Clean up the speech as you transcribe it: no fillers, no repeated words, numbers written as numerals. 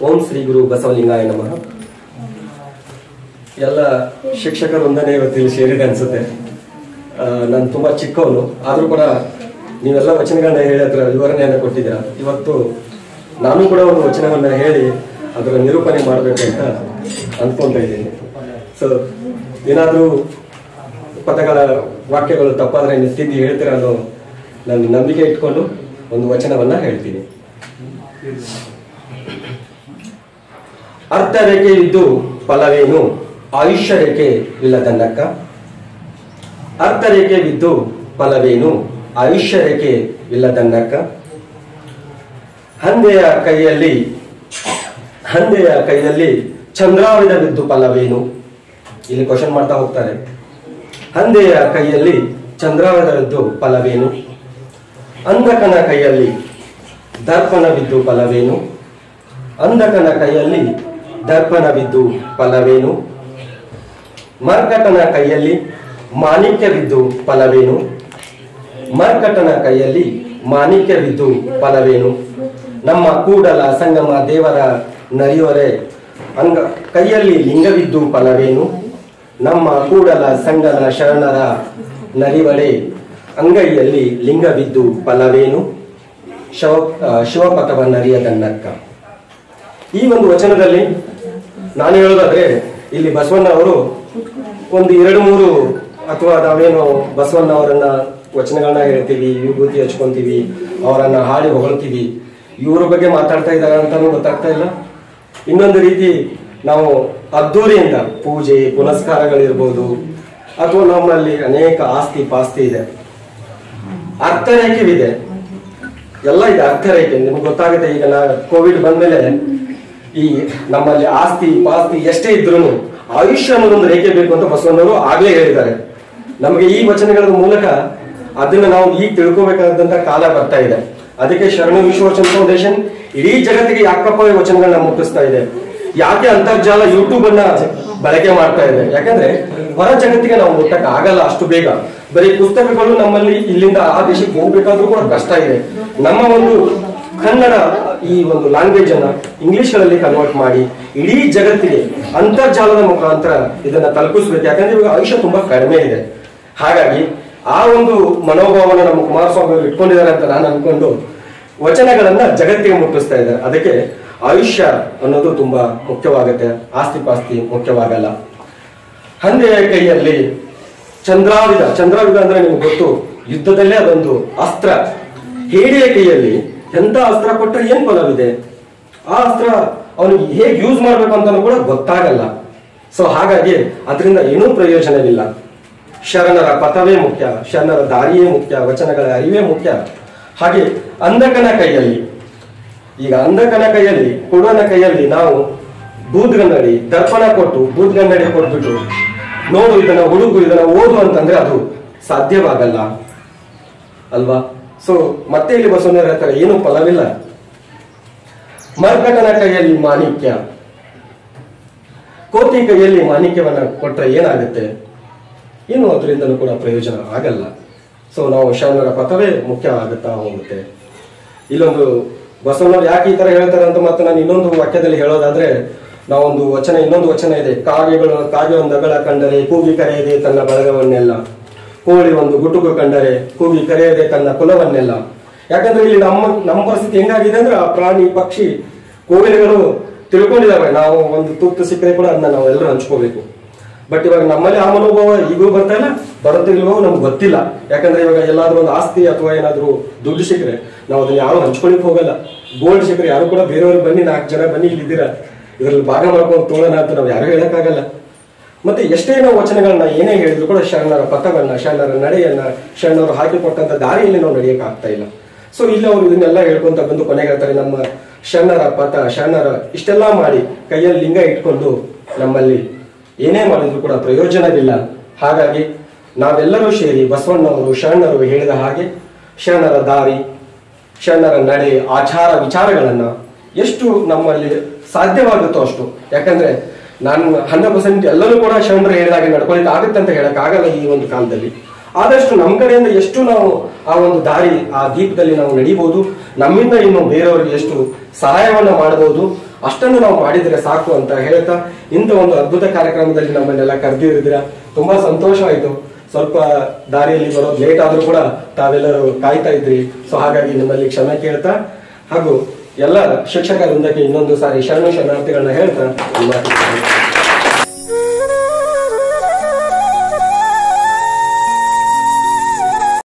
ಓಂ ಶ್ರೀ ಗುರು ಬಸವಲಿಂಗಾಯ ನಮಃ. ಎಲ್ಲ ಶಿಕ್ಷಕರು ಒಂದನೇ ಇವತ್ತಿಲ್ಲಿ ಸೇರಿದೆ ಅನ್ಸುತ್ತೆ. ನಾನು ತುಂಬಾ ಚಿಕ್ಕವನು, ಆದ್ರೂ ಕೂಡ ನೀವೆಲ್ಲ ವಚನಗಳನ್ನ ಹೇಳಿ ಅದರ ವಿವರಣೆಯನ್ನು ಕೊಟ್ಟಿದ್ದೀರಾ. ಇವತ್ತು ನಾನು ಕೂಡ ಒಂದು ವಚನವನ್ನ ಹೇಳಿ ಅದರ ನಿರೂಪಣೆ ಮಾಡಬೇಕಂತ ಅಂದ್ಕೊಂತ ಇದ್ದೀನಿ. ಸೊ ಏನಾದರೂ ಪದಗಳ ವಾಕ್ಯಗಳು ತಪ್ಪಾದ್ರೆ ತಿದ್ದಿ ಹೇಳ್ತೀರಾ ಅನ್ನೋ ನನ್ನ ನಂಬಿಕೆ ಇಟ್ಕೊಂಡು ಒಂದು ವಚನವನ್ನ ಹೇಳ್ತೀನಿ. ಅರ್ಥ ರೇಖೆ ಇದ್ದು ಫಲವೇನು, ಆಯುಷ್ಯ ರೇಖೆ ಇಲ್ಲದನ್ನಕ್ಕ. ಅರ್ಥ ರೇಖೆ ಬಿದ್ದು ಫಲವೇನು, ಆಯುಷ್ಯ ರೇಖೆ ಇಲ್ಲದನ್ನಕ್ಕ. ಹಂದೆಯ ಕೈಯಲ್ಲಿ ಚಂದ್ರಾವಿದ ಬಿದ್ದು ಫಲವೇನು. ಇಲ್ಲಿ ಕ್ವಶನ್ ಮಾಡ್ತಾ ಹೋಗ್ತಾರೆ. ಹಂದೆಯ ಕೈಯಲ್ಲಿ ಚಂದ್ರಾವಿದ ಬಿದ್ದು ಫಲವೇನು. ಅಂಧಕನ ಕೈಯಲ್ಲಿ ದರ್ಪಣ ಬಿದ್ದು ಫಲವೇನು. ಅಂಧಕನ ಕೈಯಲ್ಲಿ ದರ್ಪಣ ಬಿದ್ದು ಫಲವೇನು. ಮರ್ಕಟನ ಕೈಯಲ್ಲಿ ಮಾಣಿಕ್ಯ ಬಿದ್ದು ಫಲವೇನು. ಮರ್ಕಟನ ಕೈಯಲ್ಲಿ ಮಾಣಿಕ್ಯ ಬಿದ್ದು ಫಲವೇನು. ನಮ್ಮ ಕೂಡಲ ಸಂಗಮ ದೇವರ ನರಿಯವರೇ ಕೈಯಲ್ಲಿ ಲಿಂಗವಿದ್ದು ಫಲವೇನು. ನಮ್ಮ ಕೂಡಲ ಸಂಗನ ಶರಣರ ನರಿವರೇ ಅಂಗೈಯಲ್ಲಿ ಲಿಂಗವಿದ್ದು ಫಲವೇನು. ಶಿವಪಥವನ್ನರಿಯದನ್ನಕ್ಕ. ಈ ಒಂದು ವಚನದಲ್ಲಿ ನಾನು ಹೇಳೋದಾದ್ರೆ ಇಲ್ಲಿ ಬಸವಣ್ಣ ಅವರು ಒಂದು 2-3 ಅಥವಾ ನಾವೇನು ಬಸವಣ್ಣ ಅವರನ್ನ ವಚನಗಳನ್ನ ಹೇಳ್ತೀವಿ, ವಿಭೂತಿ ಹಚ್ಕೊಂತೀವಿ, ಅವರನ್ನ ಹಾಡಿ ಹೊಗಳ್ತೀವಿ, ಇವರ ಬಗ್ಗೆ ಮಾತಾಡ್ತಾ ಇದ್ದಾರೆ ಅಂತಾನು ಗೊತ್ತಾಗ್ತಾ ಇಲ್ಲ. ಇನ್ನೊಂದು ರೀತಿ ನಾವು ಅದ್ದೂರಿಯಿಂದ ಪೂಜೆ ಪುನಸ್ಕಾರಗಳಿರ್ಬೋದು, ಅಥವಾ ನಮ್ಮಲ್ಲಿ ಅನೇಕ ಆಸ್ತಿ ಪಾಸ್ತಿ ಇದೆ, ಅರ್ಥರೇಖೆವಿದೆ, ಎಲ್ಲ ಇದೆ. ಅರ್ಥರೇಖೆ ನಿಮ್ಗೆ ಗೊತ್ತಾಗುತ್ತೆ. ಈಗ ಕೋವಿಡ್ ಬಂದ್ಮೇಲೆ ಈ ನಮ್ಮಲ್ಲಿ ಆಸ್ತಿ ಪಾಸ್ತಿ ಎಷ್ಟೇ ಇದ್ರು ಆಯುಷ್ಯ ಅನ್ನೋದೊಂದು ರೇಖೆ ಬೇಕು ಅಂತ ಬಸವಣ್ಣವರು ಆಗ್ಲೇ ಹೇಳಿದ್ದಾರೆ. ನಮಗೆ ಈ ವಚನಗಳ ಮೂಲಕ ಅದನ್ನ ನಾವು ಈಗ ತಿಳ್ಕೊಬೇಕಾದಂತ ಕಾಲ ಬರ್ತಾ ಇದೆ. ಅದಕ್ಕೆ ಶರಣ ವಿಶ್ವವಚನ ಫೌಂಡೇಶನ್ ಇಡೀ ಜಗತ್ತಿಗೆ ಯಾಕಪ್ಪ ಈ ವಚನಗಳನ್ನ ಮುಟ್ಟಿಸ್ತಾ ಇದೆ, ಯಾಕೆ ಅಂತರ್ಜಾಲ ಯೂಟ್ಯೂಬ್ ಅನ್ನ ಬಳಕೆ ಮಾಡ್ತಾ ಇದೆ. ಯಾಕಂದ್ರೆ ಹೊರ ಜಗತ್ತಿಗೆ ನಾವು ಮುಟ್ಟಕ್ಕೆ ಆಗಲ್ಲ ಅಷ್ಟು ಬೇಗ. ಬರೀ ಪುಸ್ತಕಗಳು ನಮ್ಮಲ್ಲಿ ಇಲ್ಲಿಂದ ಆ ದೇಶಕ್ಕೆ ಹೋಗ್ಬೇಕಾದ್ರೂ ಕೂಡ ಕಷ್ಟ ಇದೆ. ನಮ್ಮ ಒಂದು ಕನ್ನಡ ಈ ಒಂದು ಲ್ಯಾಂಗ್ವೇಜ್ ಅನ್ನ ಇಂಗ್ಲಿಷ್ ಗಳಲ್ಲಿ ಕನ್ವರ್ಟ್ ಮಾಡಿ ಇಡೀ ಜಗತ್ತಿಗೆ ಅಂತರ್ಜಾಲದ ಮುಖಾಂತರ ಇದನ್ನ ತಲುಪಿಸ್ಬೇಕು. ಯಾಕಂದ್ರೆ ಇವಾಗ ಆಯುಷ್ಯ ತುಂಬಾ ಕಡಿಮೆ ಇದೆ. ಹಾಗಾಗಿ ಆ ಒಂದು ಮನೋಭಾವನ ನಮ್ಮ ಕುಮಾರಸ್ವಾಮಿ ಅವರು ಇಟ್ಕೊಂಡಿದ್ದಾರೆ ಅಂತ ನಾನು ಅನ್ಕೊಂಡು ವಚನಗಳನ್ನ ಜಗತ್ತಿಗೆ ಮುಟ್ಟಿಸ್ತಾ ಇದ್ದಾರೆ. ಅದಕ್ಕೆ ಆಯುಷ್ಯ ಅನ್ನೋದು ತುಂಬಾ ಮುಖ್ಯವಾಗುತ್ತೆ, ಆಸ್ತಿ ಪಾಸ್ತಿ ಮುಖ್ಯವಾಗಲ್ಲ. ಹಂದೆಯ ಕೈಯಲ್ಲಿ ಚಂದ್ರಾವಿದ ಅಂದ್ರೆ ನಿಮ್ಗೆ ಗೊತ್ತು, ಯುದ್ಧದಲ್ಲೇ ಅದೊಂದು ಅಸ್ತ್ರ. ಹೇಡಿಯ ಕೈಯಲ್ಲಿ ಎಂತ ಅಸ್ತ್ರ ಕೊಟ್ಟರೆ ಏನ್ ಫಲವಿದೆ, ಆ ಅಸ್ತ್ರ ಅವನಿಗೆ ಹೇಗೆ ಯೂಸ್ ಮಾಡ್ಬೇಕು ಅಂತ ಕೂಡ ಗೊತ್ತಾಗಲ್ಲ. ಸೊ ಹಾಗಾಗಿ ಅದರಿಂದ ಏನೂ ಪ್ರಯೋಜನವಿಲ್ಲ. ಶರಣರ ಪಥವೇ ಮುಖ್ಯ, ಶರಣರ ದಾರಿಯೇ ಮುಖ್ಯ, ವಚನಗಳ ಅರಿವೇ ಮುಖ್ಯ. ಹಾಗೆ ಅಂಧಕನ ಕೈಯಲ್ಲಿ, ಈಗ ಅಂಧಕನ ಕೈಯಲ್ಲಿ ಕುರುಡನ ಕೈಯಲ್ಲಿ ನಾವು ಬೂದ್ಗನ್ನಡಿ ದರ್ಪಣ ಕೊಟ್ಟು ಬೂದ್ಗನ್ನಡಿ ಕೊಟ್ಬಿಟ್ಟು ನೋಡು ಇದನ್ನ ಹುಡುಗು ಇದನ್ನ ಓದು ಅಂತಂದ್ರೆ ಅದು ಸಾಧ್ಯವಾಗಲ್ಲ ಅಲ್ವಾ. ಸೊ ಮತ್ತೆ ಇಲ್ಲಿ ಬಸವಣ್ಣ ಹೇಳ್ತಾರೆ ಏನು ಫಲವಿಲ್ಲ. ಮರ್ಕಟನ ಕೈಯಲ್ಲಿ ಮಾಣಿಕ್ಯ, ಕೋತಿ ಕೈಯಲ್ಲಿ ಮಾಣಿಕ್ಯವನ್ನ ಕೊಟ್ರೆ ಏನಾಗುತ್ತೆ, ಏನು ಅದರಿಂದಲೂ ಕೂಡ ಪ್ರಯೋಜನ ಆಗಲ್ಲ. ಸೊ ನಾವು ಶರಣರ ಪಥವೇ ಮುಖ್ಯ ಆಗುತ್ತಾ ಹೋಗುತ್ತೆ. ಇಲ್ಲೊಂದು ಬಸವಣ್ಣವ್ರು ಯಾಕೆ ಈ ತರ ಹೇಳ್ತಾರೆ ಅಂತ ಮತ್ತೆ ನಾನು ಇನ್ನೊಂದು ವಾಕ್ಯದಲ್ಲಿ ಹೇಳೋದಾದ್ರೆ, ನಾವೊಂದು ವಚನ ಇನ್ನೊಂದು ವಚನ ಇದೆ. ಕಾಗೆ ಒಂದು ಅಗಳ ಕಂಡರೆ ಕೂಗಿ ಕರೆಯದೆ ತನ್ನ ಬಳಗವನ್ನೆಲ್ಲ, ಕೋಳಿ ಒಂದು ಗುಟುಕು ಕಂಡರೆ ಕೂಗಿ ಕರೆಯದೆ ತನ್ನ ಕುಲವನ್ನೆಲ್ಲ. ಯಾಕಂದ್ರೆ ಇಲ್ಲಿ ನಮ್ಮ ಪರಿಸ್ಥಿತಿ ಹೆಂಗಾಗಿದೆ ಅಂದ್ರೆ ಆ ಪ್ರಾಣಿ ಪಕ್ಷಿ ಕೋಗಿಲೆಗಳು ತಿಳ್ಕೊಂಡಿದ್ದಾವೆ, ನಾವು ಒಂದು ತುತ್ತು ಸಿಕ್ಕರೆ ಕೂಡ ಅದನ್ನ ನಾವು ಎಲ್ಲರೂ ಹಂಚ್ಕೋಬೇಕು. ಬಟ್ ಇವಾಗ ನಮ್ಮಲ್ಲಿ ಆ ಮನೋಭಾವ ಈಗೂ ಬರ್ತಾ ಇಲ್ಲ, ಬರುತ್ತಿಲ್ವೋ ನಮ್ಗೆ ಗೊತ್ತಿಲ್ಲ. ಯಾಕಂದ್ರೆ ಇವಾಗ ಎಲ್ಲಾದ್ರೂ ಒಂದು ಆಸ್ತಿ ಅಥವಾ ಏನಾದ್ರು ದುಡ್ಡು ಸಿಕ್ಕರೆ ನಾವು ಅದನ್ನ ಯಾರು ಹಂಚ್ಕೊಳಿಕ್ ಹೋಗಲ್ಲ. ಗೋಲ್ಡ್ ಸಿಕ್ಕರೆ ಯಾರು ಕೂಡ ಬೇರೆಯವ್ರು ಬನ್ನಿ 4 ಜನ ಬನ್ನಿ ಇಲ್ಲಿದ್ದೀರಾ ಇದ್ರಲ್ಲಿ ಭಾಗ ಮಾಡ್ಕೊಂಡು ತೋಳೋಣ ಅಂತ ನಾವು ಯಾರು ಹೇಳಕ್ಕಾಗಲ್ಲ. ಮತ್ತೆ ಎಷ್ಟೇ ನಾವು ವಚನಗಳನ್ನ ಏನೇ ಹೇಳಿದ್ರು ಕೂಡ ಶರಣರ ಪಥವನ್ನ, ಶರಣರ ನಡೆಯನ್ನ, ಶರಣರು ಹಾಕಿಕೊಟ್ಟಂತ ದಾರಿಯಲ್ಲಿ ನಾವು ನಡೆಯಕ್ ಆಗ್ತಾ ಇಲ್ಲ. ಸೊ ಇಲ್ಲಿ ಅವರು ಇದನ್ನೆಲ್ಲ ಹೇಳ್ಕೊಂತ ಬಂದು ಕೊನೆಗೆ ಹೇಳ್ತಾರೆ, ನಮ್ಮ ಶರಣರ ಪಥ ಶರಣರ ಇಷ್ಟೆಲ್ಲಾ ಮಾಡಿ ಕೈಯಲ್ಲಿ ಲಿಂಗ ಇಟ್ಕೊಂಡು ನಮ್ಮಲ್ಲಿ ಏನೇ ಮಾಡಿದ್ರು ಕೂಡ ಪ್ರಯೋಜನವಿಲ್ಲ. ಹಾಗಾಗಿ ನಾವೆಲ್ಲರೂ ಸೇರಿ ಬಸವಣ್ಣವರು ಶರಣರು ಹೇಳಿದ ಹಾಗೆ ಶರಣರ ದಾರಿ, ಶರಣರ ನಡೆ, ಆಚಾರ ವಿಚಾರಗಳನ್ನ ಎಷ್ಟು ನಮ್ಮಲ್ಲಿ ಸಾಧ್ಯವಾಗುತ್ತೋ ಅಷ್ಟು. ಯಾಕಂದ್ರೆ ನಾನು 100% ಎಲ್ಲರೂ ಕೂಡ ಶರಣರು ಹೇಳಿದಾಗೆ ನಡ್ಕೊಳ್ಳಿಕ್ಕೆ ಆಗುತ್ತೆ ಅಂತ ಹೇಳಕ್ ಆಗಲ್ಲ ಈ ಒಂದು ಕಾಲದಲ್ಲಿ. ಆದಷ್ಟು ನಮ್ಮ ಕಡೆಯಿಂದ ಎಷ್ಟು ನಾವು ಆ ಒಂದು ದಾರಿ, ಆ ದೀಪದಲ್ಲಿ ನಾವು ನಡಿಬಹುದು, ನಮ್ಮಿಂದ ಇನ್ನು ಬೇರೆಯವರಿಗೆ ಎಷ್ಟು ಸಹಾಯವನ್ನ ಮಾಡಬಹುದು ಅಷ್ಟನ್ನು ನಾವು ಮಾಡಿದ್ರೆ ಸಾಕು ಅಂತ ಹೇಳ್ತಾ ಇಂಥ ಒಂದು ಅದ್ಭುತ ಕಾರ್ಯಕ್ರಮದಲ್ಲಿ ನಮ್ಮನ್ನೆಲ್ಲ ಕರೆದಿದ್ದೀರಾ. ತುಂಬಾ ಸಂತೋಷ ಆಯ್ತು. ಸ್ವಲ್ಪ ದಾರಿಯಲ್ಲಿ ಬರೋದು ಲೇಟ್ ಆದ್ರೂ ಕೂಡ ತಾವೆಲ್ಲರೂ ಕಾಯ್ತಾ ಇದ್ರಿ. ಸೊ ಹಾಗಾಗಿ ನಿಮ್ಮಲ್ಲಿ ಕ್ಷಮೆ ಕೇಳ್ತಾ ಹಾಗೂ ಎಲ್ಲ ಶಿಕ್ಷಕ ವೃಂದಕ್ಕೆ ಇನ್ನೊಂದು ಸಾರಿ ಶರಣಾರ್ಥಿಗಳನ್ನ ಹೇಳ್ತಾ